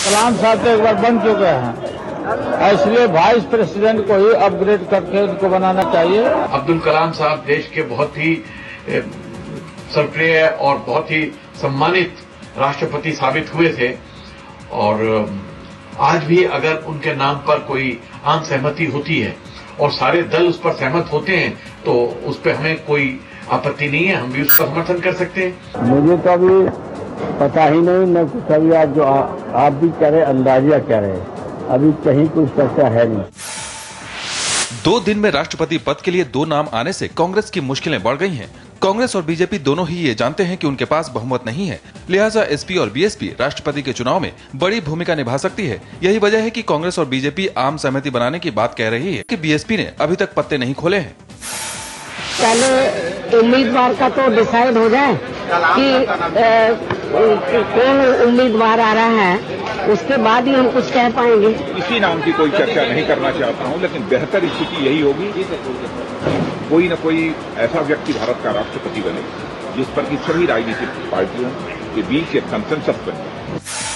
कलाम साहब तो एक बार बन चुके हैं, इसलिए वाइस प्रेसिडेंट को ही अपग्रेड करके उनको बनाना चाहिए। अब्दुल कलाम साहब देश के बहुत ही सर्वप्रिय और बहुत ही सम्मानित राष्ट्रपति साबित हुए थे और आज भी अगर उनके नाम पर कोई आम सहमति होती है और सारे दल उस पर सहमत होते हैं तो उस पर हमें कोई आपत्ति नहीं है, हम भी उसका समर्थन कर सकते हैं। मुझे तो अभी पता ही नहीं, मैं कुछ अभी आज जो आप भी कह रहे अंदाजा कह रहे, अभी कहीं कुछ चर्चा है नहीं। 2 दिन में राष्ट्रपति पद के लिए 2 नाम आने से कांग्रेस की मुश्किलें बढ़ गई हैं। कांग्रेस और बीजेपी दोनों ही ये जानते हैं कि उनके पास बहुमत नहीं है, लिहाजा एसपी और बीएसपी राष्ट्रपति के चुनाव में बड़ी भूमिका निभा सकती है। यही वजह है कि कांग्रेस और बीजेपी आम सहमति बनाने की बात कह रही है कि बीएसपी ने अभी तक पत्ते नहीं खोले हैं। पहले उम्मीदवार का तो डिसाइड हो जाए कि कौन उम्मीदवार आ रहा है, उसके बाद ही हम कुछ कह पाएंगे। इसी नाम की कोई चर्चा नहीं करना चाहता हूं, लेकिन बेहतर स्थिति यही होगी कोई न कोई ऐसा व्यक्ति भारत का राष्ट्रपति बने जिस पर कि सभी राजनीतिक पार्टियों के बीच एक कंसेंसस बने।